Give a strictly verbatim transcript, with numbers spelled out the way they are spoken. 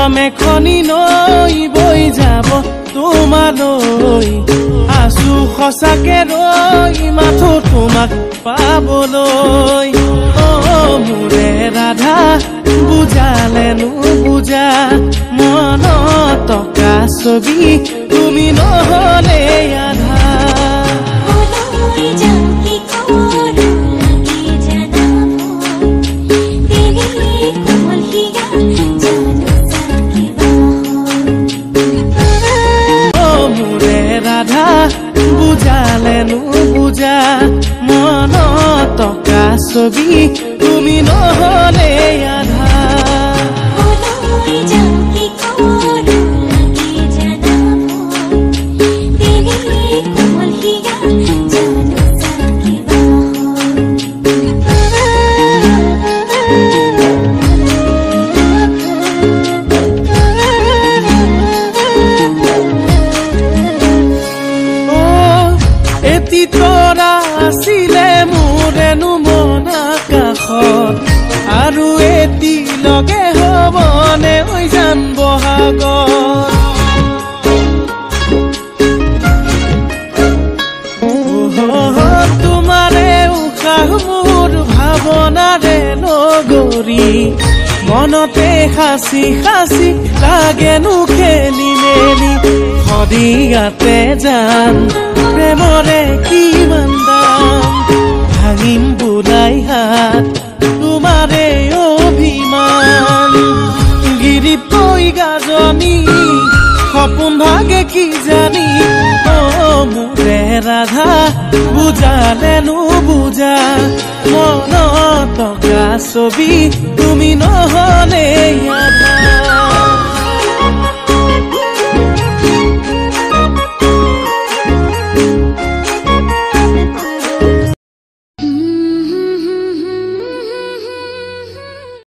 মেখনি নৈ বৈ যাব তোমালৈ আছো সঁচাকে ৰৈ মাথো তোমাক পাবলৈ অ মোৰে ৰাধা বুজালে নুবুজা মন টকা ছবি তুমি নহলে আধা বুজালে নুবুজা মন টকা ছবি তুমি নহলে আধা তৰা আছিলে মোৰেনো মন আকাশত আৰু এটি লগে হবনে ঐ জান বহাগত তোমাৰে উশাহ মোৰ ভাৱনাৰে নগৰী মনতে সাঁচি সাঁচি লাগেনো খেলি মেলি সদিয়াতে যাম প্ৰেমৰে কিমান দাম ভাঙিম বুলাই হাত তোমাৰে অভিমান গিৰিত কৈ গাজনি সপোন ভাগে কি জানি অ মোৰে ৰাধা বুজালে নুবুজা মন টকা ছবি তুমি নহলে